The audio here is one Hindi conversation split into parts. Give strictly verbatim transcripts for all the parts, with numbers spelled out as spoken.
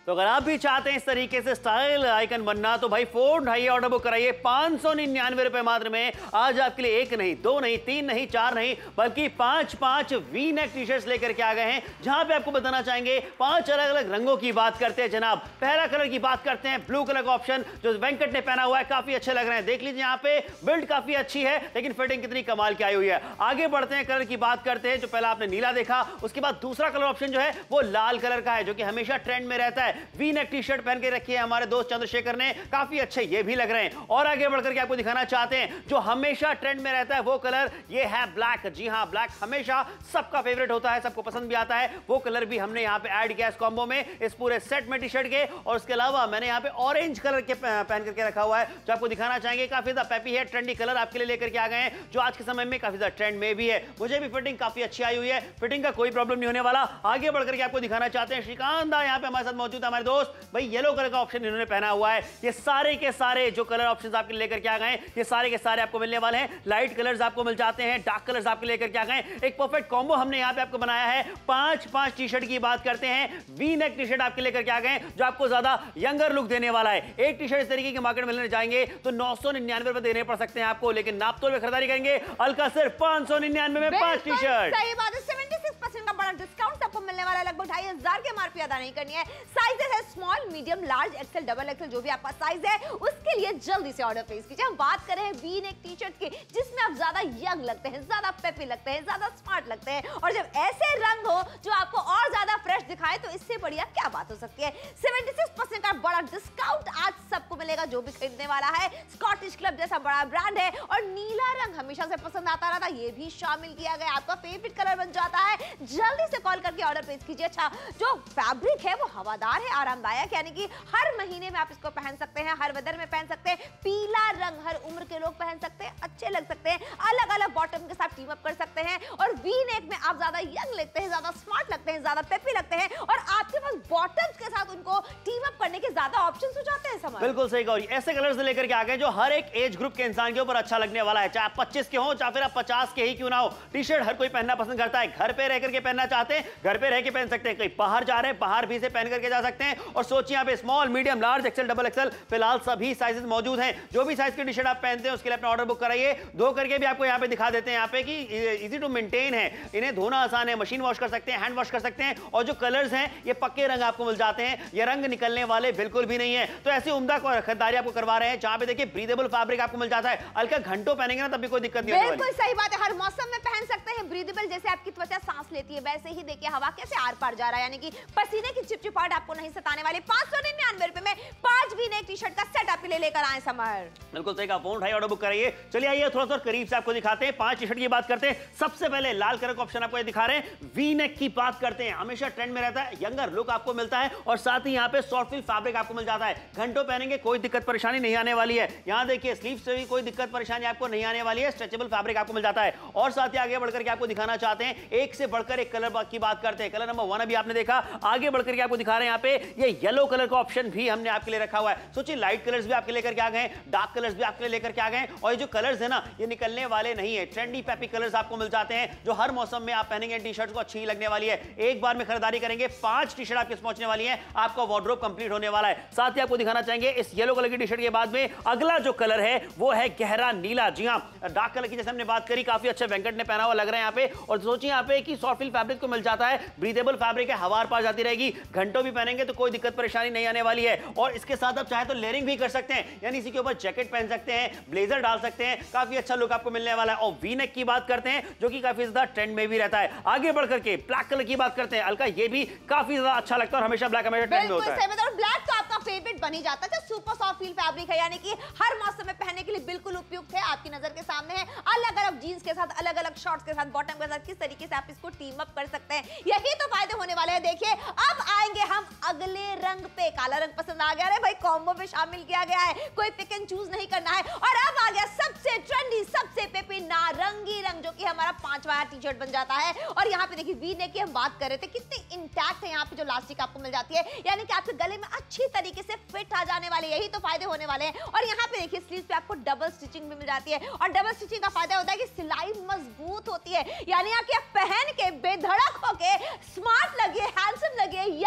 तो अगर आप भी चाहते हैं इस तरीके से स्टाइल आइकन बनना तो भाई फोन उठाइए, ऑर्डर बुक कराइए। पांच सौ निन्यानवे रुपए मात्र में आज आपके लिए एक नहीं, दो नहीं, तीन नहीं, चार नहीं, बल्कि पांच पांच वी नेक टी शर्ट्स लेकर के आ गए हैं, जहां पे आपको बताना चाहेंगे पांच अलग अलग रंगों की बात करते हैं जनाब। पहला कलर की बात करते हैं, ब्लू कलर का ऑप्शन जो वेंकट ने पहना हुआ है, काफी अच्छे लग रहे हैं। देख लीजिए यहाँ पे बिल्ड काफी अच्छी है, लेकिन फिटिंग कितनी कमाल की आई हुई है। आगे बढ़ते हैं, कलर की बात करते हैं। जो पहला आपने नीला देखा, उसके बाद दूसरा कलर ऑप्शन जो है वो लाल कलर का है, जो कि हमेशा ट्रेंड में रहता है। वी नेक टी शर्ट पहन के रखी है हमारे दोस्त चंद्रशेखर ने, काफी अच्छे ये भी लग रहे हैं। और आगे बढ़कर के आपको दिखाना चाहते हैं जो हमेशा ट्रेंड में रहता है वो कलर, ये है ब्लैक। जी हां, ब्लैक हमेशा सबका फेवरेट होता है, सबको पसंद भी आता है। वो कलर भी हमने यहाँ पे ऐड किया इस कॉम्बो में, इस पूरे सेट में टी शर्ट के। और उसके अलावा मैंने यहाँ पे ऑरेंज कलर के पहन करके रखा हुआ है, जो आपको दिखाना चाहेंगे। काफी ज्यादा पेपी है, ट्रेंडी कलर आपके लिए लेकर के आ गए हैं, जो आज के समय में काफी ज्यादा ट्रेंड में भी है। मुझे भी फिटिंग काफी अच्छी आई हुई है, फिटिंग का कोई प्रॉब्लम नहीं होने वाला। आगे बढ़कर के आपको दिखाना चाहते हैं, श्रीकांत दा यहाँ पे हमारे साथ मौजूद है, हमारे दोस्त। भाई येलो कलर का ऑप्शन इन्होंने पहना हुआ है। ये सारे के सारे जो कलर ऑप्शंस आपके लेकर के आ गए, ये सारे के सारे आपको मिलने वाले हैं। लाइट कलर्स आपको मिल जाते हैं, डार्क कलर्स आपके लेकर के आ गए। एक परफेक्ट कॉम्बो हमने यहाँ पे आपको बनाया है। पांच पांच टी शर्ट की बात करते हैं, वी नेक टी शर्ट आपके लेकर के आ गए, जो आपको ज्यादा यंगर लुक देने वाला है। एक टी शर्ट इस तरीके की मार्केट में लेने जाएंगे तो नौ सौ निन्यानवे रुपए देने पड़ सकते हैं आपको, लेकिन नापतोल में खरीदारी करेंगे अलका सिर्फ पांच सौ निन्यानवे में पांच टी शर्ट। सही बात है, छिहत्तर परसेंट का बड़ा डिस्काउंट आपको मिलने वाला है। लगभग ढाई हजार के एमआरपी अदा नहीं करनी है। साइजेस है small, medium, large, XL, double XL, जो भी आपका साइज है उसके लिए जल्दी से ऑर्डर प्लेस कीजिए। हम बात कर रहे हैं वी नेक टी शर्ट की, जिसमें आप ज्यादा यंग लगते हैं, ज्यादा पेपी लगते हैं, ज्यादा स्मार्ट लगते हैं। और जब ऐसे रंग हो जो आपको और ज्यादा फ्रेश दिखाए तो इससे बढ़िया क्या बात हो सकती है। छिहत्तर परसेंट का बड़ा डिस्काउंट आज सबको मिलेगा जो भी खरीदने वाला है। स्कॉटिश क्लब जैसा बड़ा ब्रांड है, और नीला रंग हमेशा से पसंद आता रहा था, ये भी शामिल किया गया, आपका फेवरेट कलर बन जाता है। जल्दी से कॉल करके ऑर्डर प्लेस कीजिए। अच्छा, जो फैब्रिक है वो हवादार है, आरामदायक, यानी कि हर महीने में आप इसको पहन सकते हैं, हर वेदर में पहन सकते हैं। पीला रंग हर उम्र के लोग पहन सकते हैं, अच्छे लग सकते हैं। अलग अलग बॉटम के साथ टीम अप कर सकते हैं। और वी नेक में आप ज्यादा यंग लगते हैं, ज्यादा स्मार्ट लगते हैं, ज्यादा पेपी लगते हैं, और आपके पास बॉटम्स के साथ उनको टीम अप करने के ज्यादा ऑप्शंस हो जाते हैं। समझ बिल्कुल सही गौरी, ऐसे कलर्स लेकर के आ गए जो हर एक एज ग्रुप के इंसान के ऊपर अच्छा लगने वाला है। चाहे आप पच्चीस के हो, चाहे फिर आप पचास के ही क्यों ना हो, टी शर्ट हर कोई पहनना पसंद करता है। घर पे रह करके पहनना चाहते हैं, घर पे रह के पहन सकते हैं। कहीं बाहर जा रहे हैं, बाहर भी से पहन करके जा सकते हैं। और सोचिए यहाँ पे small, medium, large, XL, double XL, फिलहाल सभी साइजेस मौजूद हैं। जो भी साइज की टी शर्ट आप पहनते हैं उसके लिए अपना ऑर्डर बुक कराइए। धो करके भी आपको यहाँ पे दिखा देते हैं यहाँ पे कि इजी टू मेंटेन है, इन्हें धोना आसान है, मशीन वॉश कर सकते हैं, हैंड वॉश कर सकते हैं। और जो कलर्स हैं ये पक्के रंग आपको मिल जाते हैं, ये रंग निकलने वाले बिल्कुल भी नहीं है। तो ऐसी उम्दा खरीदारी आपको करवा रहे हैं जहां पे देखिए ब्रीदेबल फैब्रिक आपको मिल जाता है। हल्का घंटों पहनेंगे ना तब भी कोई दिक्कत नहीं होने वाली। बिल्कुल सही बात है, हर मौसम में पहन सकते हैं। ब्रीदेबल जैसे आपकी त्वचा सांस लेती है, वैसे ही देखिए हवा कैसे आर पार जा रहा है, यानी कि पसीने की चिपचिपाहट आपको नहीं सताने वाली। पांच सौ निन्यानवे रुपए में पांच वी नेक टी शर्ट का सेट आपके लिए लेकर आए समर। बिल्कुल सही कहा, फोन उठाइए, ऑर्डर बुक कराइए। चलिए आइए थोड़ा सा करीब से आपको दिखाते हैं, पांच टी शर्ट की बात करते हैं। सबसे पहले लाल कलर का ऑप्शन आपको ये दिखा रहे हैं, वी नेक की बात करते हैं। हमेशा ट्रेंड में रहता है, यंगर लुक आपको मिलता है, और साथ ही यहाँ पे सॉफ्ट फील फैब्रिक आपको मिल जाता है। घंटों पहनेंगे कोई दिक्कत परेशानी नहीं आने वाली है। यहाँ देखिए स्लीव से भी कोई दिक्कत परेशानी आपको नहीं आने वाली है, स्ट्रेचेबल फैब्रिक आपको मिल जाता है। और साथ ही आगे बढ़कर के आपको दिखाना चाहते हैं, एक से बढ़कर एक कलर की बात करते हैं। कलर नंबर वन अभी आपने देखा, आगे बढ़कर के आपको दिखा रहे हैं यहाँ पे ये येलो कलर का ऑप्शन भी हमने आपके लिए रखा हुआ है। सोचिए लाइट कलर्स भी आपके लेकर के आ गए, डार्क कलर्स भी आपके लिए लेकर के आ गए। और ये जो कलर्स है ना, ये निकलने वाले नहीं है, ट्रेंडी पेपी कलर्स आपको मिल जाते हैं, जो हर मौसम में आप पहनेंगे टी शर्ट को अच्छी लगने वाली है। एक बार में खरीदारी करेंगे, पांच टी शर्ट आपके पहुंचने वाली है, आपका वार्डरोब कंप्लीट होने वाला है। साथ ही आपको दिखाना चाहेंगे इस येलो कलर की टी शर्ट के बाद में अगला जो कलर है वो है गहरा नीला। जी हां, डार्क कलर की जैसे हमने बात करी, काफी अच्छा वेंकट ने पहना हुआ लग रहा है यहाँ पे। और सोचिए यहाँ पे कि सॉफ्ट फील फैब्रिक को मिल जाता है, ब्रीदेबल फैब्रिक है, हवा पार जाती रहेगी, घंटों भी पहनेंगे तो कोई दिक्कत परेशानी नहीं आने वाली है। और इसके साथ आप चाहे तो लेयरिंग भी कर सकते हैं, यानी इसी के ऊपर जैकेट पहन सकते हैं, ब्लेजर डाल सकते हैं, काफी अच्छा लुक आपको मिलने वाला है। और वी नेक की बात करते हैं जो कि काफी ज्यादा ट्रेंड में भी रहता है। आगे बढ़कर के ब्लैक कलर की बात करते हैं, अलका ये भी काफी ज्यादा अच्छा लगता है और हमेशा ब्लैक हमेशा ट्रेंड में होता है। बिल्कुल, ब्लैक तो आपका फेवरेट बन ही जाता है। सुपर सॉफ्ट फील फैब्रिक है, यानी कि हर मौसम में पहनने के लिए बिल्कुल उपयुक्त है। आपकी नजर के सामने है, अलग अलग जीन्स के साथ, अलग अलग शॉर्ट्स के साथ, बॉटम के साथ किस तरीके से आप इसको टीम अप कर सकते हैं, यही तो फायदे होने वाले हैं। देखिए अब आएंगे हम अगले रंग पे। काला रंग पसंद आ गया, अरे भाई कॉम्बो में शामिल किया गया है, कोई पिक एंड चूज नहीं करना है। और अब आ गया सबसे ट्रेंडी, सबसे पेपी नारंगी रंग, जो कि हमारा पांचवा टी शर्ट बन जाता है। और यहाँ पे देखिए वी नेक की हम बात कर रहे थे, कितनी इंटैक्ट है यहाँ पे जो लास्टिक आपको मिल जाती है, यानी कि आपके गले में अच्छी तरीके से फिट आ जाने वाले, यही तो फायदे होने वाले हैं। और यहाँ पे देखिए स्लीव पे आपको डबल स्टिचिंग भी मिल जाती है, और डबल स्टिचिंग का फायदा होता है कि सिलाई मजबूत होती है, यानी आप पहन के बेधड़क होके स्मार्ट लगे, हैंडसम लगे, यंग लुक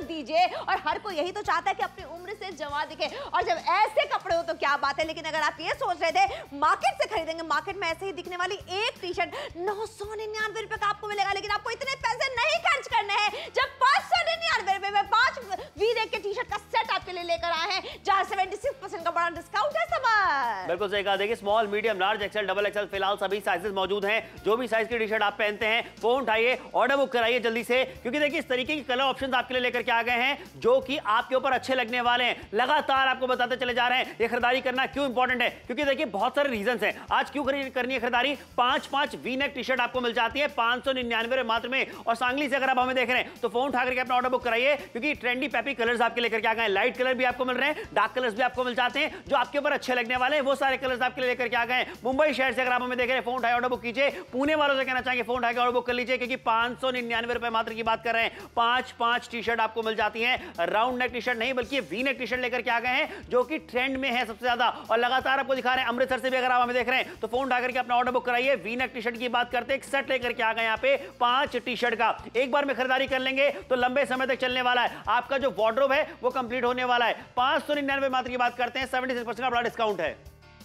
दीजिए। और हर कोई यही तो चाहता है कि अपनी उम्र से जवान दिखे, और जब ऐसे कपड़े हो तो क्या बात है। लेकिन अगर आप ये सोच रहे थे मार्केट से खरीदेंगे, मार्केट में ऐसे ही दिखने वाली एक टी शर्ट नौ सौ निन्यानवे रुपए का आपको मिलेगा, लेकिन आपको इतने पैसे नहीं खर्च करने हैं। जब पांच सौ निन्यानवे रुपए में पांच वी नेक के टी शर्ट का सेट आपके लिए लेकर आए हैं, जहां छिहत्तर परसेंट का बड़ा डिस्काउंट है। समर बिल्कुल सही कहा। देखिए small, medium, large, XL, double XL, फिलहाल सभी साइजेस मौजूद हैं। जो भी साइज की टी शर्ट आप पहनते हैं, फोन उठाइए, ऑर्डर बुक कराइए जल्दी से, क्योंकि देखिए इस तरीके की कलर ऑप्शंस आपके लिए लेकर के आ गए हैं जो कि आपके ऊपर अच्छे लगने वाले हैं। लगातार आपको बताते चले जा रहे हैं ये खरीदारी करना क्यों इंपॉर्टेंट है, क्योंकि देखिए बहुत सारे रीजंस हैं। आज क्यों खरीद करनी है खरीदारी? पांच पांच वी नेक टी शर्ट आपको मिल जाती है पांच सौ निन्यानवे मात्र में। और सांगली से अगर आप हमें देख रहे हैं तो फोन उठा करके अपना ऑर्डर बुक कराइए, क्योंकि ट्रेंडी पैपी कलर्स आपके लेकर के आ गए। लाइट कलर भी आपको मिल रहे हैं, डार्क कलर्स भी आपको मिल जाते हैं, जो आपके ऊपर अच्छे लगने वाले हैं वो सारे कलर्स आपके लिए लेकर के आ गए। मुंबई शहर से अगर आप हमें देख रहे हैं, फोन उठाए ऑर्डर बुक कीजिए। पुणे वालों से कहना चाहेंगे फोन उठा के ऑर्डर बुक कर लीजिए, क्योंकि पांच सौ निन्यानवे रुपए मात्र की बात कर रहे हैं। पांच पांच टी शर्ट आपको मिल जाती है, राउंड नेक टी शर्ट नहीं बल्कि वी नेक टी शर्ट लेकर के आ गए हैं, जो कि ट्रेंड में है सबसे ज्यादा। और लगातार आपको दिखा रहे हैं अमृतसर से भी अगर आप हमें देख रहे हैं तो फोन उठा करके अपना ऑर्डर बुक कराइए। वी नेक टी शर्ट की बात करते हैं, एक सेट लेकर के आ गए यहाँ पे पांच टी शर्ट का। एक बार में खरीदारी कर लेंगे तो लंबे समय तक चलने वाला है, आपका जो वार्डरोब है वो कंप्लीट होने वाला है। पांच सौ निन्यानवे मात्र की बात करते हैं, सेवेंटी सिक्स परसेंट का बड़ा डिस्काउंट है।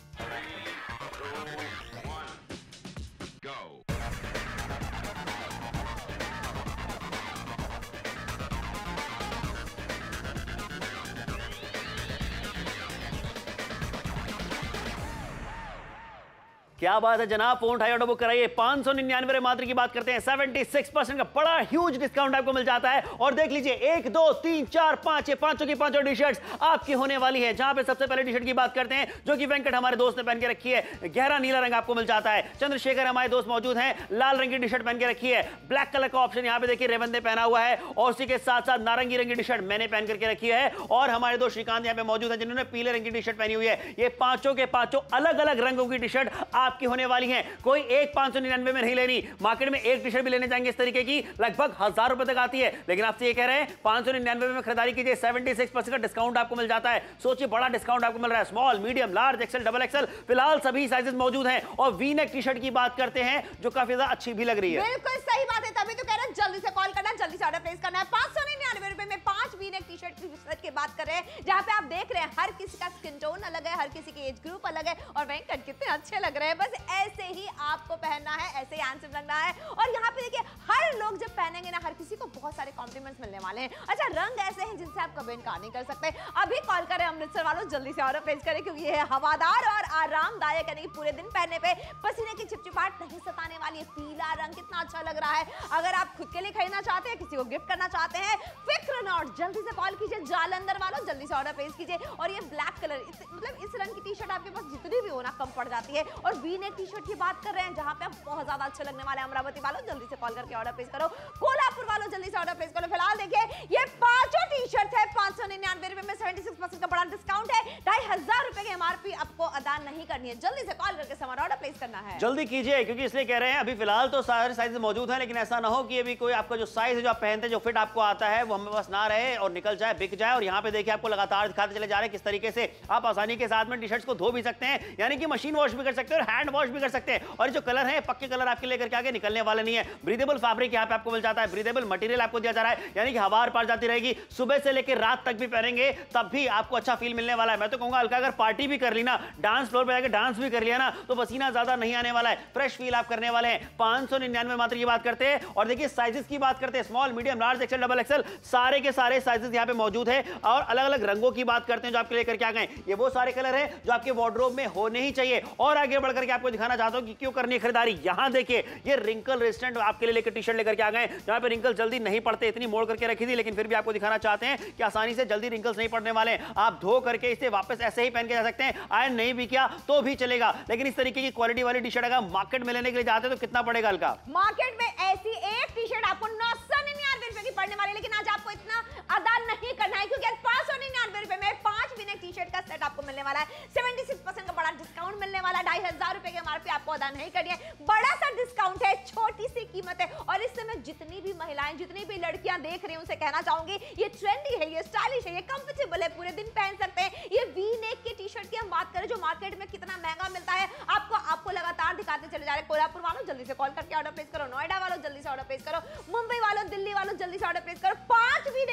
क्या बात है जनाब, फोन उठाइए ऑर्डर बुक कराइए। पांच सौ निन्यानवे मात्र की बात करते हैं, छिहत्तर परसेंट का बड़ा ह्यूज डिस्काउंट आपको मिल जाता है। और देख लीजिए एक दो तीन चार पांच ये पांचों की पांचों टी शर्ट्स आपकी होने वाली है। जहां पे सबसे पहले टी शर्ट की बात करते हैं जो कि वेंकट हमारे दोस्त ने पहन के रखी है, गहरा नीला रंग आपको मिल जाता है। चंद्रशेखर हमारे दोस्त मौजूद हैं, लाल रंग की टी शर्ट पहन के रखी है। ब्लैक कलर का ऑप्शन यहाँ पे देखिए रेवंत ने पहना हुआ है, और उसी के साथ साथ नारंगी रंग की टी शर्ट मैंने पहन करके रखी है। और हमारे दोस्त श्रीकांत यहाँ पे मौजूद है जिन्होंने पीले रंग की टी शर्ट पहनी हुई है। ये पांचों के पांचों अलग अलग रंगों की टी शर्ट आपकी होने वाली है। कोई एक पांच सौ निन्यानवे में नहीं लेनी, मार्केट में एक टी शर्ट भी लेने जाएंगे इस तरीके की लगभग हजार रुपए तक आती है, लेकिन आपसे ये कह रहे हैं पांच सौ निन्यानवे में खरीदारी कीजिए, छिहत्तर परसेंट का डिस्काउंट आपको मिल जाता है। सोचिए बड़ा डिस्काउंट आपको मिल रहा है। Small, medium, large, XL, double XL, फिलहाल सभी साइजेस मौजूद हैं। और वी नेक टी शर्ट की बात करते हैं जो काफी ज्यादा अच्छी भी लग रही है। बिल्कुल सही बात है, तभी तो कह रहे हैं जल्दी से कॉल करना, जल्दी से ऑर्डर प्लेस करना है। पांच सौ निन्यानवे रुपए में पांच वी नेक टी शर्ट की बात कर रहे हैं, जहां पे आप देख रहे हैं हर किसी का स्किन टोन अलग है, हर किसी की एज ग्रुप अलग है। और वेंकट कितने अच्छे लग रहे हैं, बस ऐसे ही आपको पहनना है, ऐसे ही हैंडसम लगना है। और यहाँ पे देखिए हर लोग जब पहनेंगे ना, हर किसी को बहुत सारे कॉम्प्लीमेंट्स मिलने वाले हैं। अच्छा, रंग ऐसे हैं जिनसे आप कभी इनकार नहीं कर सकते। अभी कॉल करें अमृतसर वालों, जल्दी से ऑर्डर प्लेस करें, क्योंकि ये है हवादार और आरामदायक, यानी कि पूरे दिन पहनने पे पसीने की चिपचिपाहट नहीं सताने वाली है। पीला रंग कितना अच्छा लग रहा है। अगर आप खुद के लिए खरीदना चाहते हैं, किसी को गिफ्ट करना चाहते हैं, फिक्र नॉट, जल्दी से कॉल कीजिए। जालंधर वालों जल्दी से ऑर्डर प्लेस कीजिए। और ये ब्लैक कलर, मतलब इस रंग की टी शर्ट आपके पास जितनी भी हो ना कम पड़ जाती है। और वी नेक टी शर्ट की बात कर रहे हैं जहां पे आप बहुत ज्यादा अच्छे लगने वाले। अमरावती वालों जल्दी से कॉल करके ऑर्डर प्लेस करो। कोल्हापुर वालों जल्दी से ऑर्डर प्लेस करो। फिलहाल देखिए ये पांचों टी शर्ट है पांच सौ निन्यानवे रुपए में, छिहत्तर परसेंट का बड़ा डिस्काउंट है। ढाई हजार रुपए की एमआरपी आपको अदा नहीं करनी है, जल्दी से कॉल करके समर ऑर्डर प्लेस करना है। जल्दी कीजिए, क्योंकि इसलिए कह रहे हैं अभी फिलहाल तो सारे साइज मौजूद हैं, लेकिन ऐसा ना हो कि अभी कोई आपका जो साइज है जो आप पहनते हैं, जो फिट आपको आता है, वो हमें पास ना रहे और निकल जाए, बिक जाए। और यहाँ पे देखिए आपको लगातार दिखाते चले जा रहे हैं किस तरीके से आप आसानी के साथ में टी शर्ट्स को धो भी सकते हैं, यानी कि मशीन वॉश भी कर सकते हैं और हैंड वॉश भी कर सकते हैं। और जो कलर है पक्के कलर आपके लेकर के आगे निकलने वाले नहीं है। ब्रीदेबल फैब्रिक यहाँ पे आपको मिल जाता है, ब्रीदेबल मटेरियल आपको दिया जा रहा है, यानी कि हवा आर पार जाती रहेगी। सुबह से लेकर रात तक भी पहनेंगे तब भी आपको अच्छा फील मिलने वाला है। मैं तो कहूंगा हल्का अगर पार्टी भी कर ली ना, डांस फ्लोर पे जाकर डांस भी कर लिया ना, तो पसीना ज्यादा नहीं आने वाला है, फ्रेश फील आप करने वाले हैं। पांच सौ निन्यानवे मात्र की बात करते हैं। और देखिए साइजेस की बात करते हैं, small, medium, large, XL, double XL, सारे के सारे साइजेस यहाँ पे मौजूद है। और अलग अलग रंगों की बात करते हैं जो आपके लेकर के आ गए। ये वो सारे कलर है जो आपके वार्डरोब में होने ही चाहिए। और आगे बढ़कर के आपको दिखाना चाहता हूं कि क्यों करनी है खरीदारी। यहां देखिए ये रिंकल रेजिस्टेंट आपके लिए लेकर टी शर्ट लेकर के आ गए, जहां पे रिंकल जल्दी नहीं पड़ते। इतनी मोड़ करके रखी थी, लेकिन फिर भी आपको दिखाना चाहते हैं कि आसानी से जल्दी रिंकल्स नहीं पड़ने वाले। आप धो करके इसे वापस ऐसे ही पहन के जा सकते हैं, आयरन नहीं भी किया तो भी चलेगा। लेकिन इस तरीके की क्वालिटी वाली टी शर्ट अगर मार्केट में लेने के लिए जाते हैं तो कितना पड़ेगा हल्का? मार्केट में ऐसी एक टी शर्ट आपको नौ सौ निन्यानवे रुपए की पड़ने वाली, लेकिन आज आपको इतना अदा नहीं करना है, क्योंकि पांच सौ निन्यानवे रुपए में पांच वी नेक टी शर्ट का सेट आपको मिलने वाला है। छिहत्तर परसेंट का बड़ा डिस्काउंट मिलने वाला है। ढाई हजार रुपए की एमआरपी आपको अदा नहीं करनी है। बड़ा सा डिस्काउंट है, छोटी सी कीमत है। और इस समय जितनी भी महिलाएं, जितनी भी लड़कियां देख रही हैं, उनसे कहना चाहूंगी ये ट्रेंडी है, ये स्टाइलिश है, ये कंफर्टेबल है, पूरे दिन पहन सकते हैं। ये वी नेक की टी शर्ट की हम बात करें जो मार्केट में कितना महंगा मिलता है, आपको आपको लगातार दिखाते चले जा रहे हैं। कोल्हापुर वालों जल्दी से कॉल करके ऑर्डर प्लेस करो। नोएडा वालों जल्दी से ऑर्डर प्लेस करो। मुंबई वालों, दिल्ली वालों जल्दी से ऑर्डर प्लेस करो। पांच वी नेक टी शर्ट की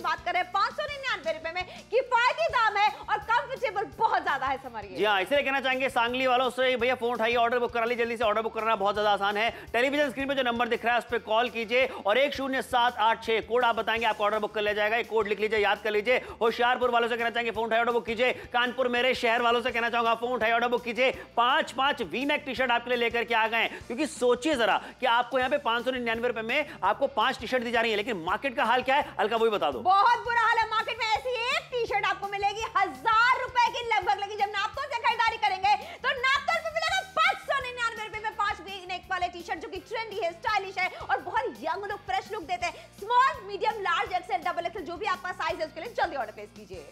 बात कर रहे हैं पांच सौ निन्यानवे रुपए में, किफायती दाम है और कंफर्टेबल बहुत ज्यादा है। समरिए जी हाँ, इसलिए कहना चाहेंगे सांगली वालों से भैया फोन उठाइए, ऑर्डर बुक करा लीजिए, जल्दी से ऑर्डर बुक करना बहुत ज्यादा आसान है। टेलीविजन स्क्रीन पे जो नंबर दिख रहा है उस पर कॉल कीजिए और एक शून्य सात आठ छह कोड आप बताएंगे, आपको ऑर्डर बुक कर लिया जाएगा। एक कोड लिख लीजिए, याद कर लीजिए। होशियारपुर वालों से कहना चाहेंगे फोन उठाइए, ऑर्डर बुक कीजिए। कानपुर मेरे शहर वालों से कहना चाहूंगा फोन उठाइए, ऑर्डर बुक कीजिए। पांच पांच वी नेक टी शर्ट आपके लिए लेकर के आ गए, क्योंकि सोचिए जरा कि आपको यहाँ पे पांच सौ निन्यानवे रुपए में आपको पांच टी शर्ट दी जा रही है, लेकिन मार्केट का हाल क्या है अलका वही बता दो। बहुत बुरा हाल है मार्केट में। ऐसी एक टी शर्ट आपको मिलेगी हजार रुपए की लगभग, लेकिन जब नापतोल से खरीदारी करेंगे तो नापतोल पे मिलेगा पांच सौ निन्यानवे रुपए में पांच वी नेक वाले टी शर्ट, जो कि ट्रेंडी है, स्टाइलिश है और बहुत यंग लुक, फ्रेश लुक देते हैं। Small, medium, large, XL, double XL, जो भी आपका साइज है उसके लिए जल्दी ऑर्डर प्लेस कीजिए।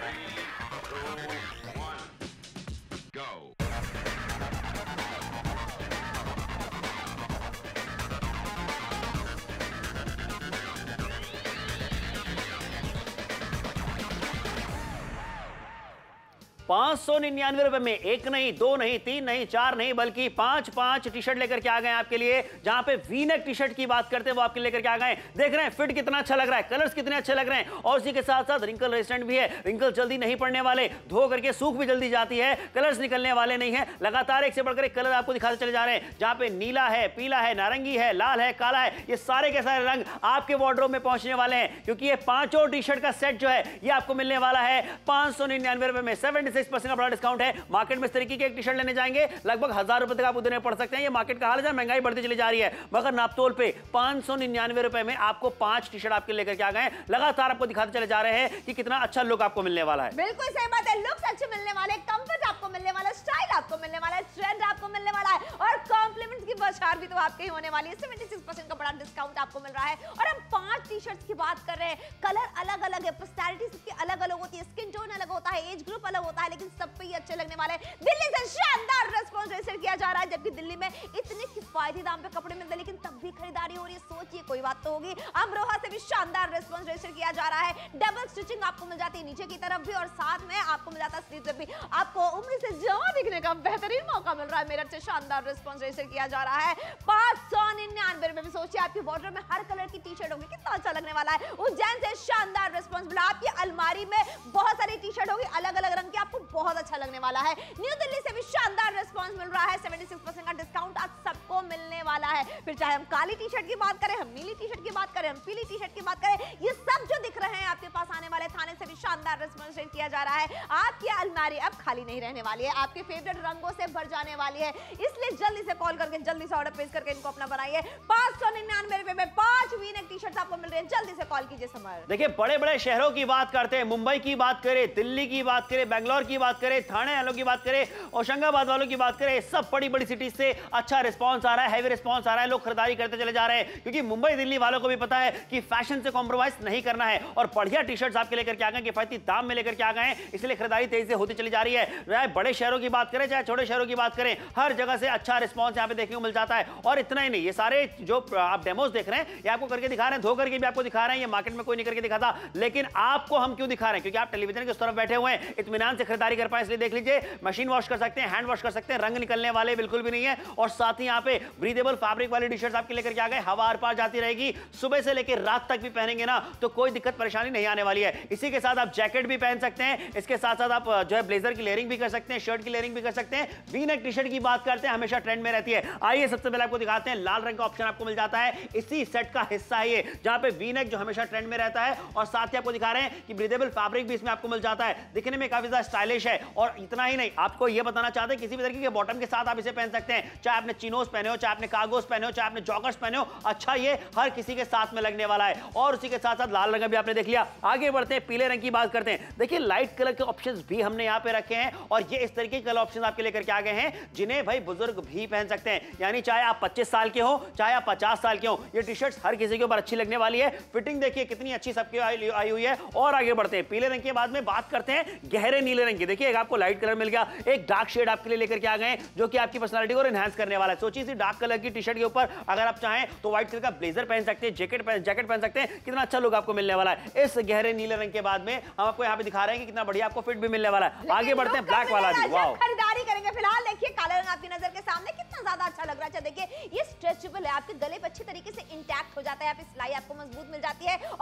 पांच सौ निन्यानवे रुपए में एक नहीं, दो नहीं, तीन नहीं, चार नहीं, बल्कि पांच पांच टी शर्ट लेकर के आ गए आपके लिए। जहां पे वी नेक टी शर्ट की बात करते हैं वो आपके लेकर के आ गए। देख रहे हैं फिट कितना अच्छा लग रहा है, कलर्स कितने अच्छे लग रहे हैं और उसी के साथ साथ रिंकल रेजिस्टेंट भी है। रिंकल जल्दी नहीं पड़ने वाले, धो करके सूख भी जल्दी जाती है, कलर्स निकलने वाले नहीं है। लगातार एक से बढ़कर एक कलर आपको दिखाते चले जा रहे हैं, जहां पे नीला है, पीला है, नारंगी है, लाल है, काला है, ये सारे के सारे रंग आपके वार्डरोब में पहुंचने वाले हैं, क्योंकि ये पांचों टी शर्ट का सेट जो है ये आपको मिलने वाला है पांच सौ निन्यानवे रुपए में। सेवेंटी सिक्स परसेंट का बड़ा डिस्काउंट है। मार्केट में इस तरीके के एक टी शर्ट लेने जाएंगे लगभग हजार रुपए तक आपको देने पड़ सकते हैं। ये मार्केट का हाल है, महंगाई बढ़ती चली जा रही है, मगर नापतोल पे पांच सौ निन्यानवे रुपए में आपको पांच टी शर्ट आपके लेकर के आ गए। लगातार आपको दिखाते चले जा रहे हैं कि कितना अच्छा लुक आपको मिलने वाला है। बिल्कुल सही बात है, लुक्स अच्छे मिलने वाले, कंफर्ट आपको मिलने वाला, स्टाइल आपको मिलने वाला है, ट्रेंड आपको मिलने वाला है और कॉम्प्लीमेंट्स की बौछार भी तो आपके ही होने वाली है। छिहत्तर परसेंट का बड़ा डिस्काउंट आपको मिल रहा है और हम पांच टी शर्ट्स की बात कर रहे हैं। कलर अलग अलग है, पर्सनैलिटी सबकी अलग अलग होती है, स्किन टोन अलग होता है, एज ग्रुप अलग होता है, लेकिन सब पे ही अच्छे लगने वाले हैं। दिल्ली से शानदार रिस्पांस रजिस्टर किया जा रहा है, जबकि दिल्ली में इतने किफायती दाम पे कपड़े मिलते हैं लेकिन तब भी खरीदारी हो रही है। सोचिए कोई बात तो होगी। अमरोहा से भी शानदार रिस्पांस रजिस्टर किया जा रहा है, डबल स्टिचिंग आपको मिल जाती है नीचे की तरफ भी और साथ में आपको मिल जाता है स्लीव भी। आपको उम्र से जवां दिखने का बेहतरीन मौका मिल रहा है। मेरठ से शानदार रिस्पांस रजिस्टर किया जा रहा है पांच सौ निन्यानवे रुपए में। सोचिए आपकी वार्डरोब में हर कलर की टी शर्ट होगी, कितना अच्छा लगने वाला है। उज्जैन से शानदार रिस्पांस मिला, आपकी अलमारी में बहुत सारी टी शर्ट होगी अलग अलग रंग की, आपको बहुत अच्छा लगने वाला है। न्यू दिल्ली से भी शानदार रिस्पांस मिल रहा है, छिहत्तर परसेंट का डिस्काउंट आज सबको मिलने वाला है। फिर चाहे हम काली टी शर्ट की बात करें, हम नीली टी शर्ट की बात करें, हम पीली टी शर्ट की बात करें, ये सब जो दिख रहे हैं आपके पास आने वाले थाने से भी शानदार रिस्पांस किया जा रहा है। आपकी अलमारी अब खाली नहीं रहने वाली है, आपके फेवरेट रंगों से भर जाने वाली है। इसलिए जल्दी से कॉल करके जल्दी से ऑर्डर प्लेस करके इनको अपना बनाइए। पांच सौ निन्यानवे रुपए में पांच वी नेक टी शर्ट आपको मिल रही है, जल्दी से कॉल कीजिए। समर देखिए बड़े बड़े शहरों की बात करते हैं, मुंबई की बात करें, दिल्ली की बात करें, बेंगलोर की बात करें, थाने वालों की बात करें, होशंगाबाद वालों की बात करें, सब बड़ी बड़ी सिटीज से अच्छा रिस्पांस आ रहा है, हैवी रिस्पांस आ रहा है, लोग खरीदारी करते चले जा रहे हैं, क्योंकि मुंबई दिल्ली वालों को भी पता है कि फैशन से कॉम्प्रोमाइज नहीं करना है और बढ़िया टी शर्ट्स आपके लेकर के आ गए, किफायती दाम में लेकर के आ गए, इसलिए खरीदारी तेजी से होती चली जा रही है। चाहे बड़े शहरों की बात करें चाहे छोटे शहरों की बात करें, हर जगह से अच्छा रिस्पांस यहाँ पे देखने को मिल जाता है। और इतना ही नहीं, ये सारे जो आप डेमोज देख रहे हैं ये आपको करके दिखा रहे हैं, धो करके भी आपको दिखा रहे हैं, ये मार्केट में कोई नहीं करके दिखाता, लेकिन आपको हम क्यों दिखा रहे हैं, क्योंकि आप टेलीविजन के उस तरफ बैठे हुए हैं, इत्मीनान से खरीदारी कर पाए, इसलिए देख लीजिए। मशीन वॉश कर सकते हैं, हैंड वॉश कर सकते हैं, रंग निकलने वाले बिल्कुल भी नहीं है। और साथ ही यहाँ पे ब्रीदेबल फैब्रिक वाली टी शर्ट आपके लेकर के आ गए, हवा आर पार जाती रहेगी, सुबह से लेकर रात तक भी पहनेंगे ना तो कोई दिक्कत परेशानी नहीं आने वाली है। इसी के साथ आप जैकेट भी पहन सकते हैं, इसके साथ साथ आप जो है ब्लेजर की लेयरिंग भी कर सकते हैं, शर्ट की लेयरिंग भी कर सकते हैं। वी नेक टी शर्ट की बात करते हैं, हमेशा ट्रेंड में रहती है। आइए सबसे पहले आपको दिखाते हैं, लाल रंग का ऑप्शन आपको मिल जाता है, इसी सेट का हिस्सा है ये, जहां पे वी नेक जो हमेशा ट्रेंड में रहता है और साथ ही आपको दिखा रहे हैं कि ब्रीदेबल फैब्रिक भी इसमें आपको मिल जाता है, दिखने में काफी ज्यादा स्टाइलिश है। और इतना ही नहीं, आपको यह बताना चाहते हैं किसी भी तरीके के बॉटम के साथ आप इसे पहन सकते हैं, चाहे आपने चिनोस पहने हो, चाहे आपने कार्गोस पहने हो, चाहे आपने जॉगर्स पहने हो, अच्छा ये हर किसी के साथ में लगने वाला है। और उसी के साथ साथ लाल रंग भी आपने देख लिया। आगे बढ़ते हैं, पीले रंग की बात करते हैं। देखिए लाइट कलर के ऑप्शंस भी हमने यहां पे रखे हैं और ये इस तरीके के कलर ऑप्शंस आपके लेकर के आ गए हैं जिन्हें भाई बुजुर्ग भी पहन सकते हैं, यानी चाहे आप पच्चीस साल के हो चाहे आप पचास साल के हो, ये टी शर्ट्स हर किसी के ऊपर अच्छी लगने वाली है। फिटिंग देखिए कितनी अच्छी सबकी आई हुई है। और आगे बढ़ते हैं, पीले रंग के बाद में बात करते हैं गहरे नीले रंग की। देखिए आपको लाइट कलर मिल गया, एक डार्क शेड आपके लिए लेकर के आ गए जो कि आपकी पर्सनालिटी को एनहांस करने वाला है। सोचिए इसी डार्क कलर की टी शर्ट के ऊपर अगर आप चाहें तो व्हाइट कलर का ब्लेजर पहन सकते हैं, जैकेट पहन जैकेट पहन सकते हैं, कितना अच्छा लुक आपको मिलने वाला है। इस गहरे नीले रंग के बाद में हम आपको यहाँ पे दिखा रहे हैं कि कितना बढ़िया आपको फिट भी मिलने वाला है। आगे बढ़ते हैं, ब्लैक वाला भी वाओ खरीदारी करेंगे। फिलहाल देखिए काला रंग आपकी नजर के सामने कितना ज्यादा अच्छा लग रहा है। देखिए ये स्ट्रेचेबल है, आपके गले पे अच्छी तरीके से इंटैक्ट हो जाता है, यहाँ पे सिलाई आपको मजबूत मिल जाती है। और आगे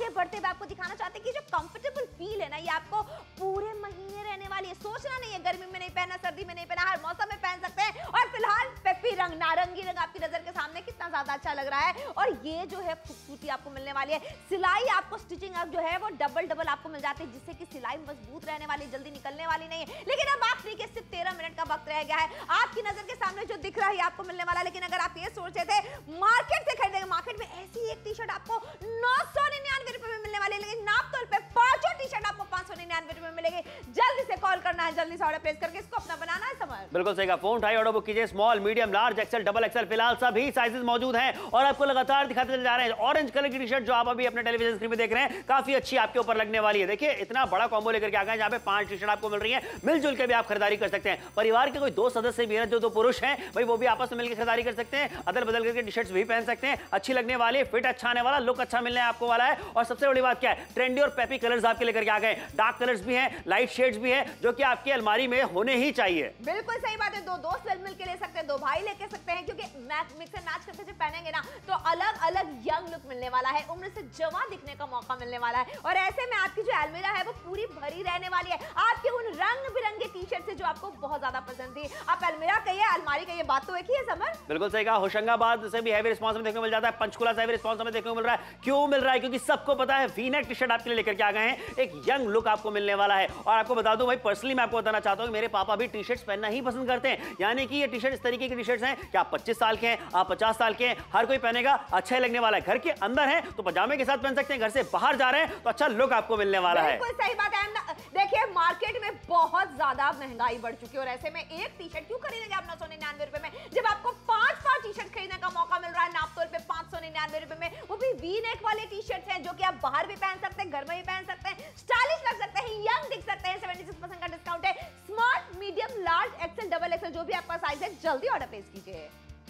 आगे बढ़ते हुए आपको दिखाना चाहते हैं कि जो कंफर्टेबल फील है ना, ये आपको पूरे महीने रहने वाली है। सोचना नहीं है गर्मी में नहीं पहनना, सर्दी में नहीं पहनना, हर मौसम में पहन सकते हैं। और फिलहाल पेपी रंग, नारंगी रंग आपकी नजर के सामने कितना ज्यादा अच्छा लग रहा है। और ये जो है खूबसूरती आपको मिलने वाली है। सिलाई आपको, स्टिचिंग अब जो है वो डबल डबल आपको मिल जाती है, जिससे कि सिलाई मजबूत रहने वाली, जल्दी निकलने वाली नहीं है। लेकिन अब आखिरी के सिर्फ तेरह मिनट का वक्त रह गया है। आपकी नजर के सामने जो दिख रहा है आपको मिलने वाला है। लेकिन अगर आप ये सोच रहे थे मार्केट से खरीदेंगे, मार्केट में ऐसी एक टी शर्ट आपको नौ सौ निन्यानवे रुपए में मिलने वाली है, लेकिन नाप तौल पे पांचों टी शर्ट आपको पांच सौ निन्यानवे रुपए में मिलेगी। जल्दी से कॉल करना है, जल्दी से ऑर्डर प्लेस करके इसको अपना बनाना है। समझ बिल्कुल सही कहा। फोन उठाइए, ऑर्डर बुक कीजिए। Small, medium, large, XL, double XL, फिलहाल सभी साइजेस मौजूद हैं और आपको लगातार दिखाते चले जा रहे हैं। ऑरेंज कलर की टी शर्ट जो आप अभी अपने टेलीविजन स्क्रीन पे देख रहे हैं, काफी अच्छी आपके ऊपर लगने वाली है। देखिए इतना बड़ा कॉम्बो लेकर के आ गए जहां पे पांच टी शर्ट आपको मिल रही है। मिलजुल के भी आप खरीदारी कर सकते हैं। परिवार के कोई दो सदस्य भी हैं, जो दो पुरुष हैं भाई, वो भी आपस में मिलकर खरीदारी कर सकते हैं। अदल बदल करके टी शर्ट्स भी पहन सकते हैं। अच्छी लगने वाली, फिट अच्छा आने वाला, लुक अच्छा मिलने आपको वाला है। और सबसे बड़ी बात क्या है, ट्रेंडी और पेपी कलर्स आपके लेकर के आ गए। डार्क कलर्स भी हैं, लाइट शेड्स भी हैं, जो कि आपकी अलमारी में होने ही चाहिए। बिल्कुल सही बात है। दो दोस्त मिल के ले सकते हैं, दो भाई लेके सकते हैं, क्योंकि मिक्स एंड मैच करके जब पहनेंगे ना तो अलग अलग यंग लुक मिलने वाला है, उम्र से जवां दिखने का मौका मिलने वाला है। और ऐसे में आपकी जो अलमीरा है वो पूरी भरी रहने वाली है आपके उन रंग बिरंगे टी शर्ट से जो आपको बहुत ज्यादा पसंद थी। आप अलमीरा कहिए, अलमारी कहिए, बात तो एक ही है। समर बिल्कुल सही कहा। होशंगाबाद से भी हैवी रिस्पांस में देखने को मिल जाता है, पंचकुला से हैवी रिस्पांस में देखने को मिल रहा है। क्यों मिल रहा है? क्योंकि सबको पता है वी नेक टी शर्ट आपके लिए लेकर के आ गए हैं। एक यंग लुक आपको मिलने वाला है। और आपको बता दूं भाई, पर्सनली मैं आपको बताना चाहता हूं कि मेरे पापा भी टी शर्ट्स पहनना ही पसंद करते हैं। यानी कि ये टी शर्ट इस तरीके की टी शर्ट्स हैं कि आप पच्चीस साल के हैं, आप पचास साल के हैं, हर कोई पहनेगा, अच्छा ही लगने वाला है। घर के अंदर है तो पजामे के साथ पहन सकते हैं, घर से बाहर जा रहे हैं तो अच्छा लुक आपको मिलने वाला है। बिल्कुल सही बात है। देखिए मार्केट में बहुत ज्यादा महंगाई बढ़ चुकी है और ऐसे में एक टी शर्ट क्यों खरीदेंगे आप नौ सौ निन्यानवे रुपए में, जब आपको पांच पांच टी शर्ट खरीदने का मौका मिल रहा है नाप तौल पे पांच सौ निन्यानवे रुपए में। वो भी वी नेक वाले टी शर्ट हैं जो कि आप बाहर भी पहन सकते हैं, घर में भी पहन सकते हैं, स्टाइलिश लग सकते हैं, यंग दिख सकते हैं। छिहत्तर परसेंट का डिस्काउंट है। Small, medium, large, XL, double XL जो भी आपका साइज है, जल्दी ऑर्डर प्लेस कीजिए।